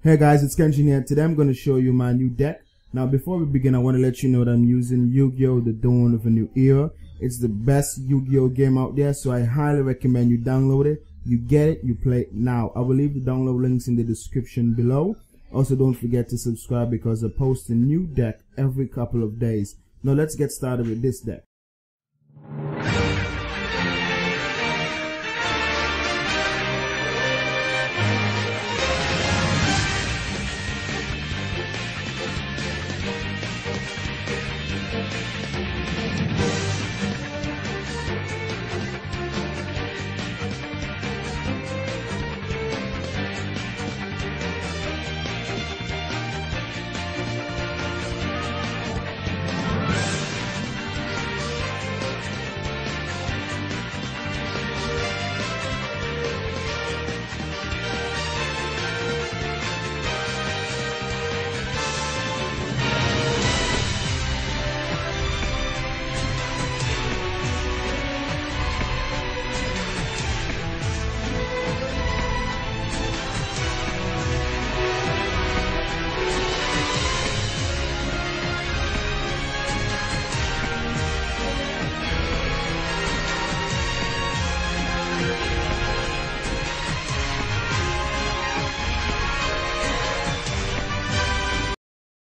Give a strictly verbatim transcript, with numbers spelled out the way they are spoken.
Hey guys, it's Kenshin here. Today I'm going to show you my new deck. Now before we begin, I want to let you know that I'm using Yu-Gi-Oh! The Dawn of a New Era. It's the best Yu-Gi-Oh! Game out there, so I highly recommend you download it. You get it, you play it now. I will leave the download links in the description below. Also, don't forget to subscribe because I post a new deck every couple of days. Now let's get started with this deck.